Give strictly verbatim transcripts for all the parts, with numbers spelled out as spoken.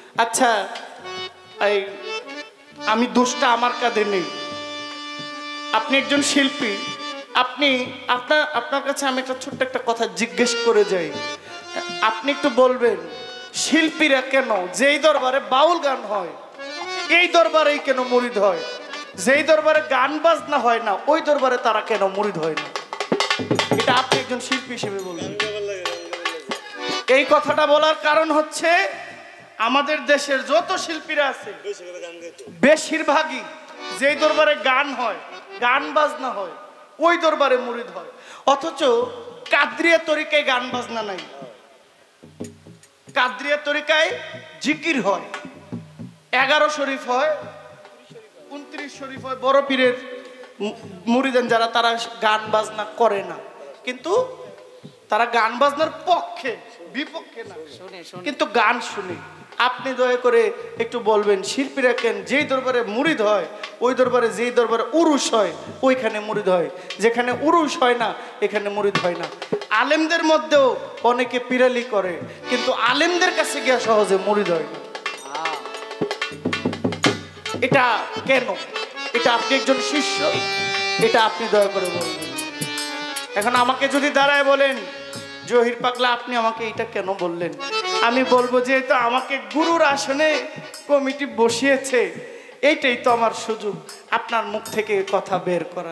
আচ্ছা, এই আমি দোষটা আমার কাঁধে নেই। আপনি একজন শিল্পী, আপনি আপনার আপনার কাছে আমি একটা ছোট্ট একটা কথা জিজ্ঞেস করে যাই। আপনি একটু বলবেন শিল্পীরা কেন যেই দরবারে বাউল গান হয় এই দরবারেই কেন মুরিদ হয়, যেই দরবারে গান বাজনা হয় না ওই দরবারে তারা কেন মুরিদ হয় না? এটা আপনি একজন শিল্পী হিসেবে বলবেন। এই কথাটা বলার কারণ হচ্ছে আমাদের দেশের যত শিল্পীরা আছে বেশিরভাগই যেই দরবারে গান হয়, গান বাজনা হয়, ওই দরবারে মুরিদ হয়। অথচ কাদরিয়া তরিকায় গান বাজনা নাই, কাদরিয়া তরিকায় জিকির হয়, এগারো শরীফ হয়, উনত্রিশ শরীফ হয়। বড় পীরের মুরিদান যারা তারা গান বাজনা করে না, কিন্তু তারা গান বাজনার পক্ষে, বিপক্ষে না, কিন্তু গান শুনে। আপনি দয়া করে একটু বলবেন শিল্পীরা কেন যেই দরবারে মুরিদ হয় ওই দরবারে, যেই দরবারে উরুস হয় ওইখানে মুরিদ হয়, যেখানে উরুস হয় না এখানে মুরিদ হয় না। আলেমদের মধ্যেও অনেকে পিরালি করে, কিন্তু আলেমদের কাছে গিয়া সহজে মুরিদ হয় না। এটা কেন? এটা আপনি একজন শিষ্য, এটা আপনি দয়া করে বলবেন। এখন আমাকে যদি দাঁড়ায় বলেন জহির পাগলা আপনি আমাকে এটা কেন বললেন, আমি বলবো যেহেতু আমাকে গুরুর আসনে কমিটি বসিয়েছে, এইটাই তো আমার সুযোগ আপনার মুখ থেকে কথা বের করা।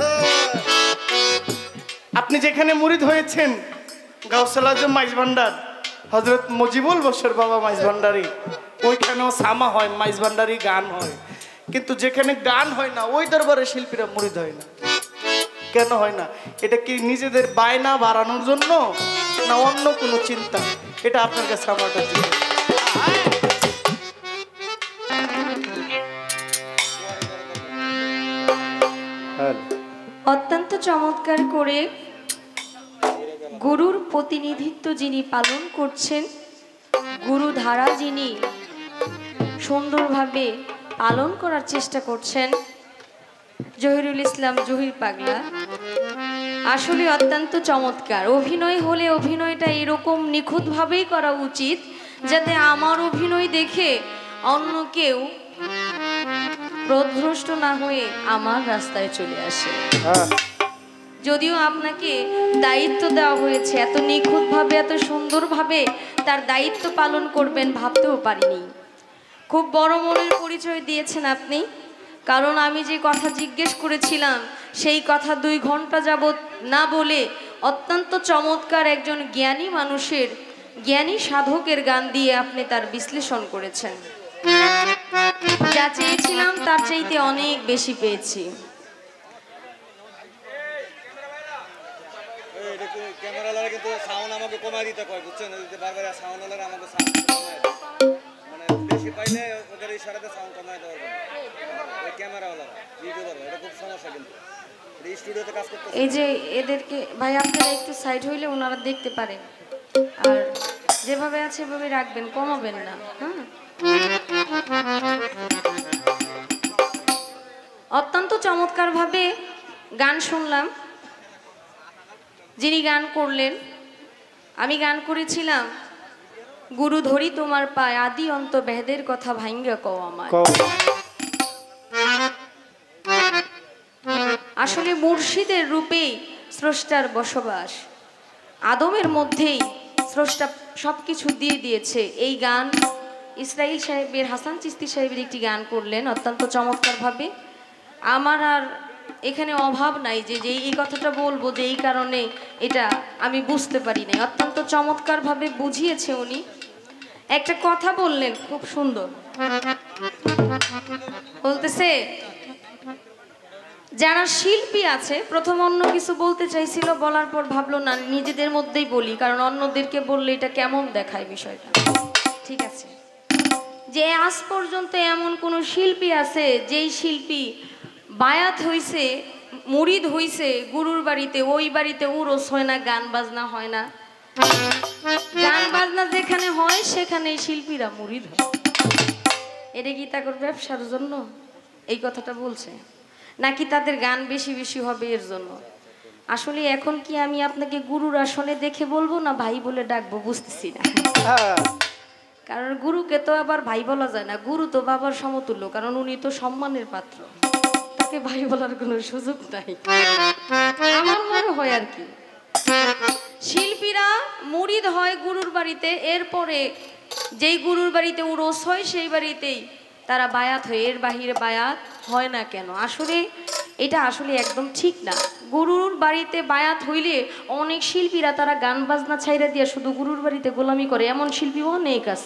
আপনি যেখানে মুরিদ হয়েছেন গাউসুল আজম মাইজ ভান্ডার, হযরত মুজিবুল বশর বাবা মাইজ ভান্ডারি, ওইখানেও সামা হয়, মাইজ ভান্ডারি গান হয়, কিন্তু যেখানে গান হয় না ওই দরবারে শিল্পীরা মুরিদ হয় না। কেন হয় না? এটা কি নিজেদের বায়না বাড়ানোর জন্য না অন্য কোনো চিন্তা? এটা আপনার কাছে আমার কাছে। অত্যন্ত চমৎকার করে গুরুর প্রতিনিধিত্ব যিনি পালন করছেন, গুরু ধারা যিনি সুন্দরভাবে পালন করার চেষ্টা করছেন, জহিরুল ইসলাম জহির পাগলা আসলে অত্যন্ত চমৎকার। অভিনয় হলে অভিনয়টা এরকম নিখুঁতভাবেই করা উচিত যাতে আমার অভিনয় দেখে অন্য কেউ প্রভ্রষ্ট না হয়ে আমার রাস্তায় চলে আসে। যদিও আপনাকে দায়িত্ব দেওয়া হয়েছে, এত নিখুঁতভাবে এত সুন্দরভাবে তার দায়িত্ব পালন করবেন ভাবতেও পারিনি। খুব বড় মনের পরিচয় দিয়েছেন আপনি, কারণ আমি যে কথা জিজ্ঞেস করেছিলাম সেই কথা দুই ঘন্টা যাবৎ না বলে অত্যন্ত চমৎকার একজন জ্ঞানী মানুষের, জ্ঞানী সাধকের গান দিয়ে আপনি তার বিশ্লেষণ করেছেন। যা চেয়েছিলাম তার চাইতে অনেক বেশি পেয়েছি। এই যে এদেরকে ভাই আপনারা একটু সাইড হইলে ওনারা দেখতে পারেন, আর যেভাবে আছে এভাবে রাখবেন, কমাবেন না। হ্যাঁ, অত্যন্ত চমৎকারভাবে গান শুনলাম। যিনি গান করলেন, আমি গান করেছিলাম গুরু ধরি তোমার পায়, আদি অন্ত বেদের কথা ভাঙ্গা কও আমায়। আসলে মুর্শিদের রূপেই স্রষ্টার বসবাস, আদমের মধ্যেই স্রষ্টা সবকিছু দিয়ে দিয়েছে। এই গান ইসরাইল সাহেবের, হাসান চিস্তি সাহেবের একটি গান করলেন অত্যন্ত চমৎকারভাবে। আমার আর এখানে অভাব নাই যে যে এই কথাটা বলবো যে এই কারণে এটা আমি বুঝতে পারি নাই। অত্যন্ত চমৎকারভাবে বুঝিয়েছে উনি। একটা কথা বললেন খুব সুন্দর, বলতেছে যারা শিল্পী আছে, প্রথম অন্য কিছু বলতে চাইছিল, বলার পর ভাবলো না নিজেদের মধ্যেই বলি, কারণ অন্যদেরকে বললে এটা কেমন দেখায় বিষয়টা। ঠিক আছে, যে আজ পর্যন্ত এমন কোন শিল্পী আছে যেই শিল্পী বায়াত হইছে, মুরিদ হইছে গুরুর বাড়িতে, ওই বাড়িতে উরস হয় না, গান বাজনা হয় না। গান বাজনা যেখানে হয় সেখানেই শিল্পীরা মুরিদ হয়। এটা কি তাদের ব্যবসার জন্য এই কথাটা বলছে, নাকি তাদের গান বেশি বেশি হবে এর জন্য? আসলে এখন কি আমি আপনাকে গুরুর আসনে দেখে বলবো না ভাই বলে ডাকবো বুঝতেছি না। কারণ গুরুকে তো আবার ভাই বলা যায় না, গুরু তো বাবার সমতুল্য, কারণ উনি তো সম্মানের পাত্র, তাকে ভাই বলার কোনো সুযোগ নাই আমার মনে হয় আর কি। শিল্পীরা মুরিদ হয় গুরুর বাড়িতে, এরপরে যেই গুরুর বাড়িতে উরস হয় সেই বাড়িতেই তারা বায়াত হয়, এর বাহিরে বায়াত হয় না কেন? আসলে এটা আসলে একদম ঠিক না। গুরুর বাড়িতে বায়াত হইলে অনেক শিল্পীরা তারা গান বাজনা ছাইরা দিয়ে শুধু গুরুর বাড়িতে গোলামি করে, এমন শিল্পী অনেক আছে।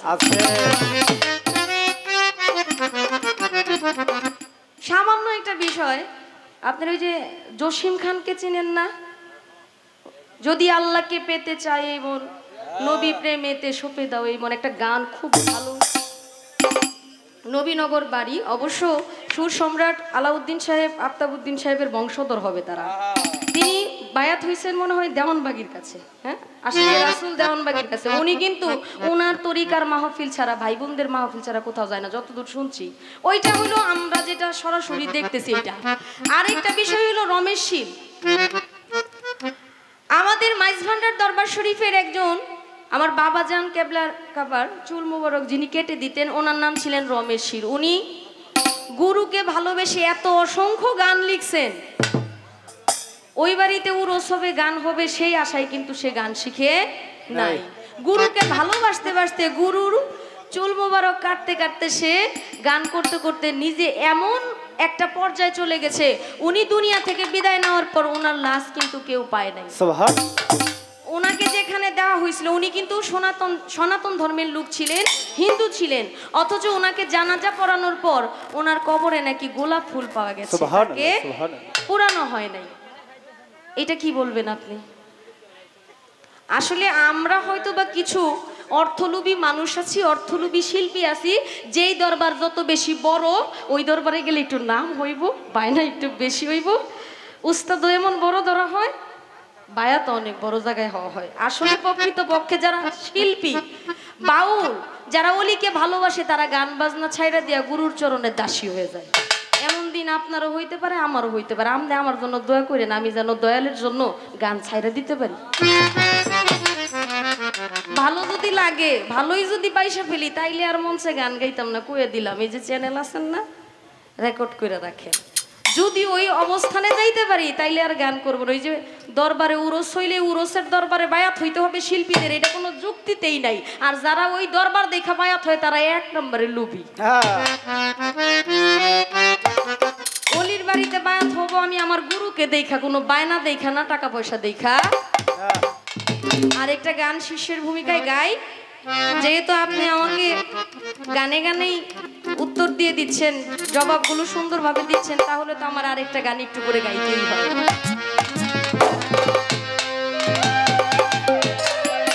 সামান্য একটা বিষয়, আপনার ওই যে জসিম খানকে চিনেন না? যদি আল্লাহকে পেতে চাই এই মন, নবী প্রেমেতে সঁপে দাও এই মন, একটা গান খুব ভালো। নবীনগর বাড়ি, অবশ্য সুর সম্রাট আলাউদ্দিন সাহেব আফতাবউদ্দিন সাহেবের বংশধর হবে তারা। তিনি বায়াত হয়েছেন মনে হয় দেওয়ানবাগির কাছে, হ্যাঁ আশিকে রাসূল দেওয়ানবাগির কাছে। উনি কিন্তু ওনার তরিকার মাহফিল ছাড়া, ভাই বোনদের মাহফিল ছাড়া কোথাও যায় না যতদূর শুনছি। ওইটা হলো আমরা যেটা সরাসরি দেখতেছি এটা। আরেকটা বিষয় হলো রমেশ শীল, আমাদের মাইজ ভান্ডার দরবার শরীফের একজন আমার বাবা জান কেবলার কাবার চুল মোবারক যিনি কেটে দিতেন, ওনার নাম ছিলেন রমেশ শীল। উনি গুরুকে ভালোবেসে এত অসংখ্য গান লিখছেন, ওই বাড়িতে উরস হবে গান হবে সেই আশায় কিন্তু সে গান শিখে নাই। গুরুকে ভালোবাসতে বাসতে গুরুর চুল মোবারক কাটতে কাটতে সে গান করতে করতে নিজে এমন একটা পর্যায়ে চলে গেছে, উনি দুনিয়া থেকে বিদায় নেওয়ার পর ওনার লাশ কিন্তু কেউ পায় নাই। ওনাকে যেখানে দেওয়া হয়েছিল, উনি কিন্তু সনাতন সনাতন ধর্মের লোক ছিলেন, হিন্দু ছিলেন, অথচ ওনাকে জানাজা পড়ানোর পর ওনার কবরে নাকি গোলাপ ফুল পাওয়া গেছে, পুরানো হয় নাই। এটা কি বলবেন আপনি? আসলে আমরা হয়তো বা কিছু অর্থলোভী মানুষ আছি, অর্থলোভী শিল্পী আছি, যেই দরবার যত বেশি বড় ওই দরবারে গেলে একটু নাম হইব, বায়না একটু বেশি হইব, উস্তাদ এমন বড় ধরা হয়, বায়াত অনেক বড় জায়গায় হওয়া হয়। আসলে প্রকৃত পক্ষে যারা শিল্পী বাউল, যারা অলিকে ভালোবাসে, তারা গান বাজনা ছাইরা দিয়া গুরুর চরণে দাসী হয়ে যায়। এমন দিন আপনারও হইতে পারে, আমারও হইতে পারে। আপনি আমার জন্য দয়া করেন, আমি যেন দয়ালের জন্য গান ছাইরা দিতে পারি। ভালো যদি লাগে, ভালোই যদি পয়সা ফেলি, তাইলে আর মঞ্চে গান গাইতাম না, কয়ে দিলাম। এই যে চ্যানেল আছেন না, রেকর্ড করে রাখেন। যদি ওই অবস্থানে যাইতে পারি তাইলে আর গান করবো না। ওই যে দরবারে উরস হইলে উরসের দরবারে বায়াত হইতে হবে শিল্পীদের, এটা কোনো যুক্তিতেই নাই। আর যারা ওই দরবার দেখা বায়াত হয় তারা এক নম্বরে লুবি। অলির বাড়িতে বায়াত হবো আমি আমার গুরুকে দেখা, কোনো বায়না দেখা না, টাকা পয়সা দেখা। আর একটা গান শিষ্যের ভূমিকায় গাই, যেহেতু আপনি আমাকে গানে গানেই উত্তর দিয়ে দিচ্ছেন, জবাবগুলো সুন্দরভাবে দিচ্ছেন, তাহলে তো আমার আরেকটা গান একটু করে গাইতেই হবে।